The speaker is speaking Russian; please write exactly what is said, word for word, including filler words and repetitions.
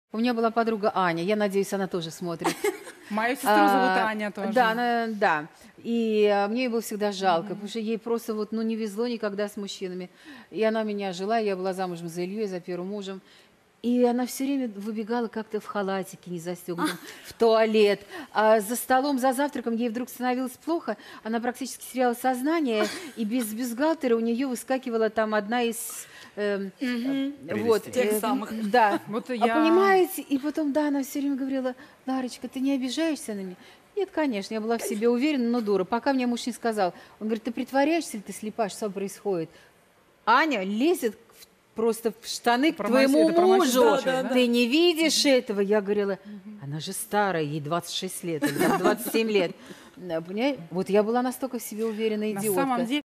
У меня была подруга Аня, я надеюсь, она тоже смотрит. Мою сестру зовут Аня тоже. Да, она, да. И а, мне ее было всегда жалко, mm-hmm. потому что ей просто вот, ну, не везло никогда с мужчинами. И она меня жила, я была замужем за Ильей, за первым мужем. И она все время выбегала как-то в халатике, не застегнутом, в туалет. А за столом, за завтраком ей вдруг становилось плохо. Она практически теряла сознание, и без бюстгальтера у нее выскакивала там одна из... Э, mm-hmm. вот, тех э, самых. Да. Вот а я... понимаете, и потом, да, она все время говорила: Ларочка, ты не обижаешься на меня? Нет, конечно, я была в себе уверена, но дура. Пока мне муж не сказал. Он говорит: ты притворяешься или ты слепая, что происходит? Аня лезет в просто в штаны к твоему мужу. Да, да, да. Ты не видишь этого? Я говорила, она же старая, ей двадцать шесть лет, или двадцать семь лет. Понимаете? Вот я была настолько в себе уверенная идиотка. На самом деле